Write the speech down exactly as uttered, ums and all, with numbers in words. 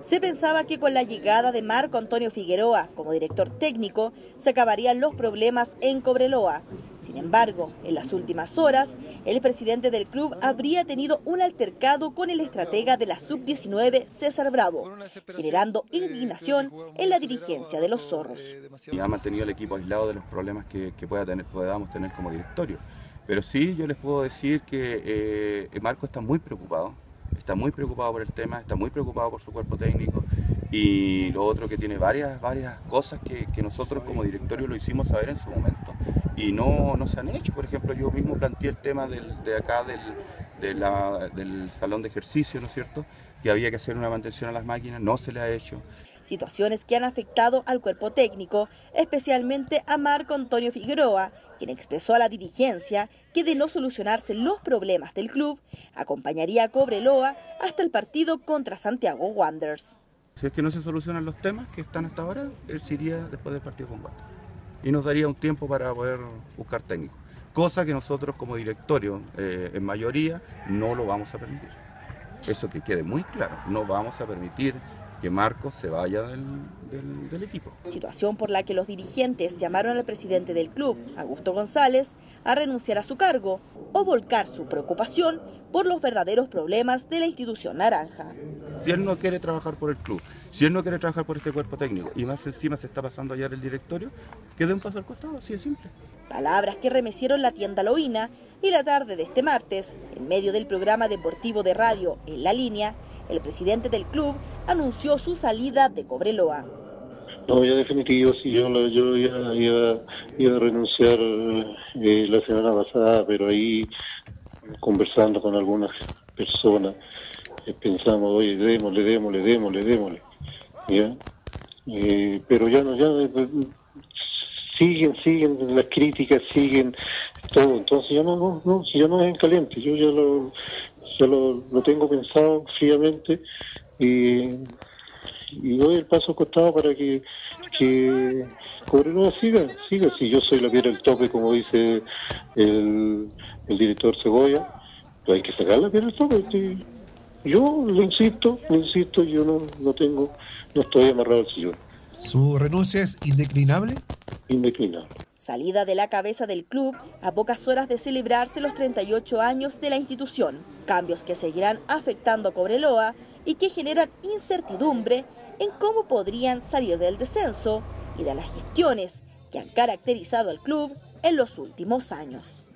Se pensaba que con la llegada de Marco Antonio Figueroa como director técnico se acabarían los problemas en Cobreloa. Sin embargo, en las últimas horas, el presidente del club habría tenido un altercado con el estratega de la sub diecinueve, César Bravo, generando indignación en la dirigencia de los Zorros. Y ha mantenido el equipo aislado de los problemas que, que pueda tener, podamos tener como directorio. Pero sí, yo les puedo decir que eh, Marco está muy preocupado. Está muy preocupado por el tema, está muy preocupado por su cuerpo técnico y lo otro que tiene varias, varias cosas que, que nosotros como directorio lo hicimos saber en su momento y no, no se han hecho. Por ejemplo, yo mismo planteé el tema del, de acá del, de la, del salón de ejercicio, ¿no es cierto?, que había que hacer una mantención a las máquinas, no se le ha hecho. Situaciones que han afectado al cuerpo técnico, especialmente a Marco Antonio Figueroa, quien expresó a la dirigencia que de no solucionarse los problemas del club, acompañaría a Cobreloa hasta el partido contra Santiago Wanderers. Si es que no se solucionan los temas que están hasta ahora, él se iría después del partido con Wanderers. Y nos daría un tiempo para poder buscar técnicos, cosa que nosotros como directorio, eh, en mayoría, no lo vamos a permitir. Eso que quede muy claro, no vamos a permitir que Marcos se vaya del, del, del equipo. Situación por la que los dirigentes llamaron al presidente del club, Augusto González, a renunciar a su cargo o volcar su preocupación por los verdaderos problemas de la institución naranja. Si él no quiere trabajar por el club, si él no quiere trabajar por este cuerpo técnico y más encima se está pasando allá el directorio, que dé un paso al costado, así de simple. Palabras que remecieron la tienda Loína y la tarde de este martes, en medio del programa deportivo de radio En la Línea, el presidente del club anunció su salida de Cobreloa. No, ya definitivo, sí, yo, yo ya iba, iba a renunciar eh, la semana pasada, pero ahí conversando con algunas personas, eh, pensamos, oye, démosle, démosle, démosle, démosle, ¿ya? Eh, pero ya no, ya eh, siguen, siguen las críticas, siguen todo, entonces ya no, no, no, si ya no es en caliente, yo ya lo, ya lo, lo tengo pensado fríamente y, y doy el paso costado para que, que Cobreloa siga, siga, si yo soy la piedra del tope, como dice el, el director Cebolla, pues hay que sacar la piedra del tope. Sí. Yo lo insisto, lo insisto, yo no, no tengo, no estoy amarrado al sillón. ¿Su renuncia es indeclinable? Indeclinable. Salida de la cabeza del club a pocas horas de celebrarse los treinta y ocho años de la institución. Cambios que seguirán afectando a Cobreloa y que generan incertidumbre en cómo podrían salir del descenso y de las gestiones que han caracterizado al club en los últimos años.